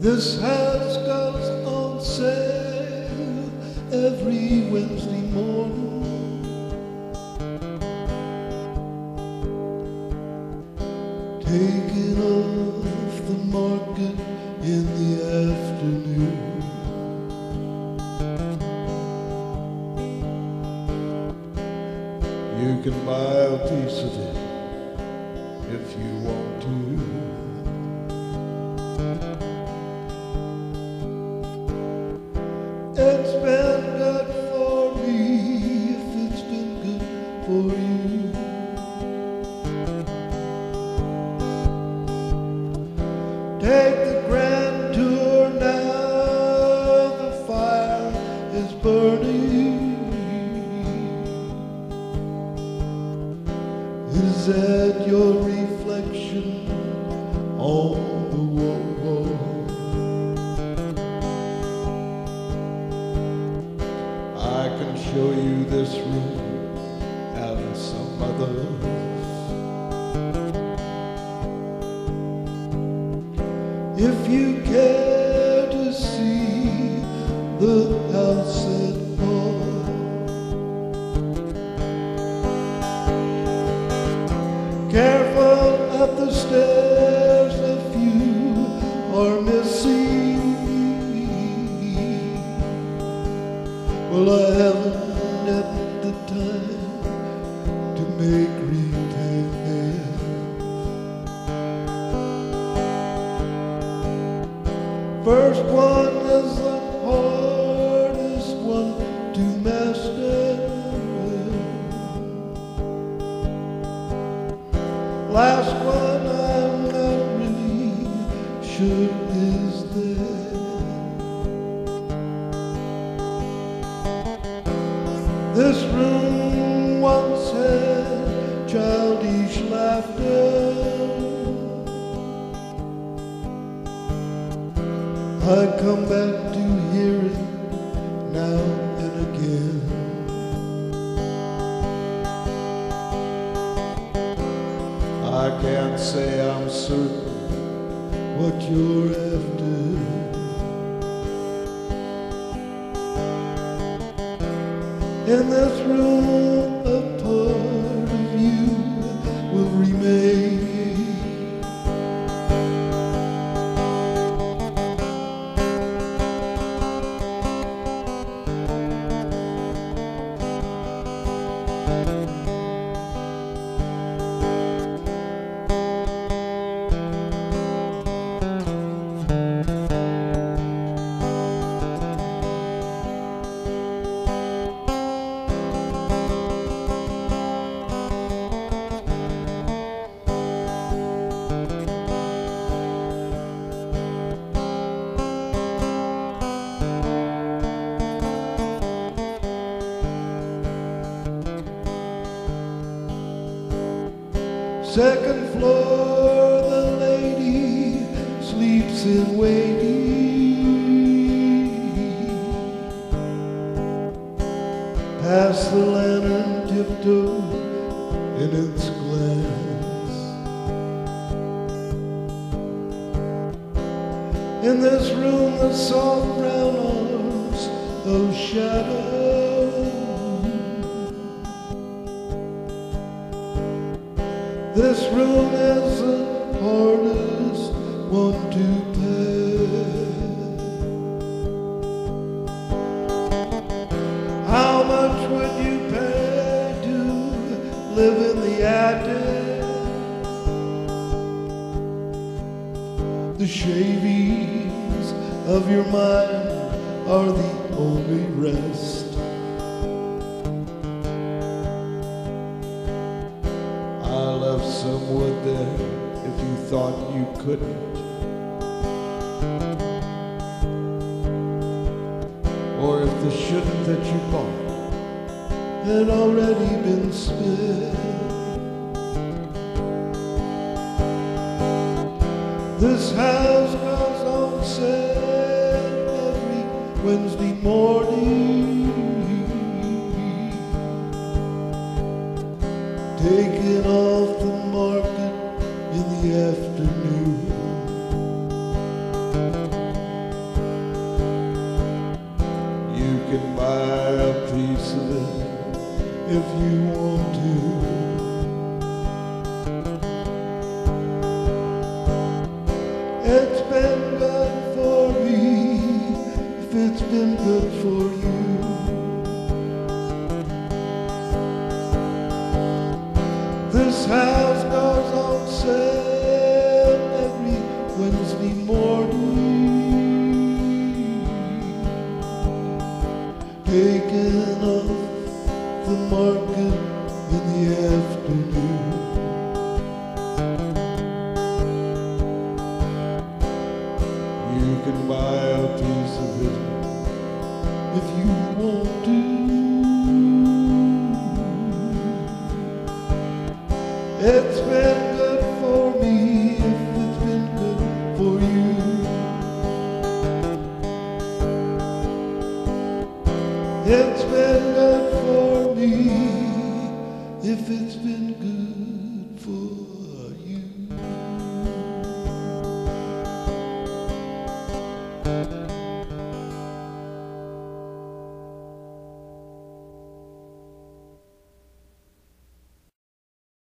This house goes on sale every Wednesday morning. Taken off the market in the afternoon. You can buy a piece of it if you want to. It's been good for me if it's been good for you. Take the grand tour now, the fire is burning. Is that your reflection on the wall? I can show you this room and some others. If you care to see the house at all, careful up the stairs if you are missing. Well, I haven't had the time to make repairs. First one is the hardest one to master. Last one I'm not really sure is there. This room once had childish laughter. I come back to hear it now and again. I can't say I'm certain what you're after. In this room, a part of you will remain. Second floor, the lady sleeps in waiting. Past the lantern tiptoe in its glance. In this room, the soft brown arms of shadow. This room is the hardest one to pay. How much would you pay to live in the attic? The shavings of your mind are the only rest. I left some wood there if you thought you couldn't. Or if the shouldn't that you bought had already been spent. This house goes on sale every Wednesday morning. Taken off the market in the afternoon. of it if you want to. It's been good for me if it's been good for you. This house goes on sale every Wednesday morning, taken off the market in the afternoon. You can buy a piece of it if you want to. It's been good for me if it's been good for you. It's been good for me if it's been good for you.